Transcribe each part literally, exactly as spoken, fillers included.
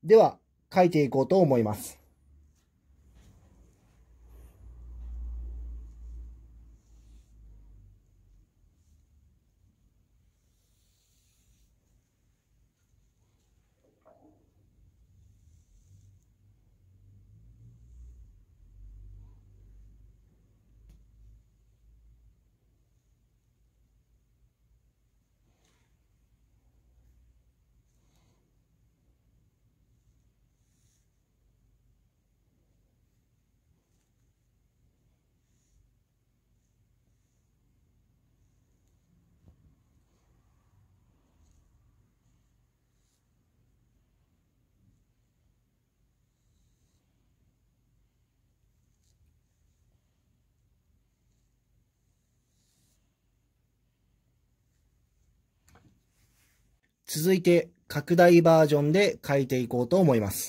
では、書いていこうと思います。続いて、拡大バージョンで書いていこうと思います。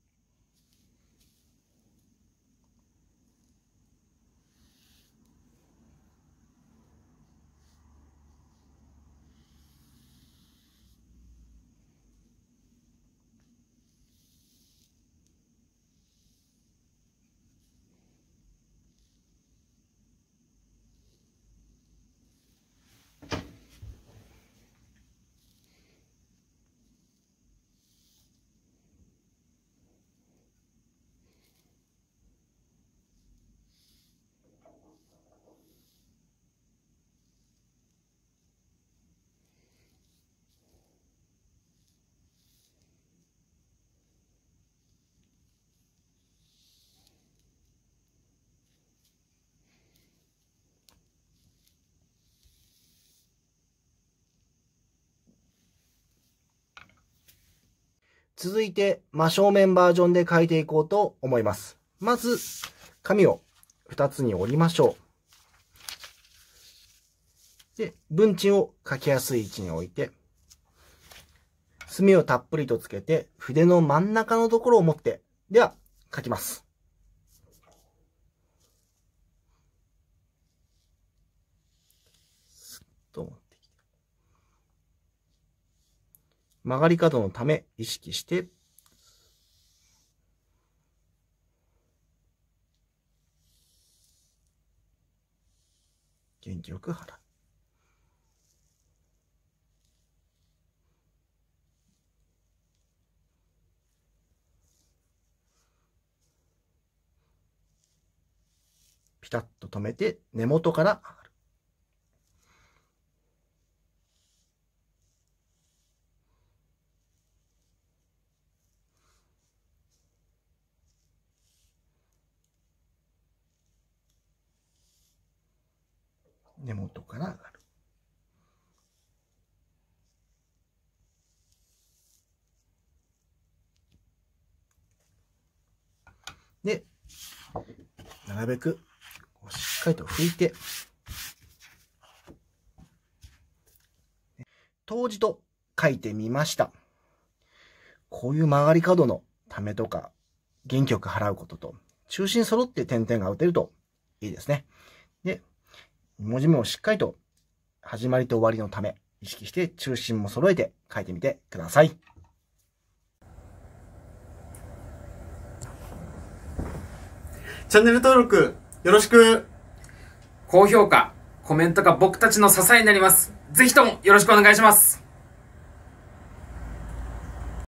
続いて、真正面バージョンで書いていこうと思います。まず、紙をふたつに折りましょう。で、文鎮を書きやすい位置に置いて、墨をたっぷりとつけて、筆の真ん中のところを持って、では、書きます。スッと持ってきて。曲がり角のため意識して、元気よく払う。ピタッと止めて根元から上がる。根元から上がる。で、なるべくしっかりと拭いて、当時と書いてみました。こういう曲がり角のためとか、元気よく払うことと、中心揃って点々が打てるといいですね。で、文字目をしっかりと始まりと終わりのため、意識して中心も揃えて書いてみてください。 チャンネル登録よろしく。 高評価、コメントが僕たちの支えになります。ぜひともよろしくお願いします。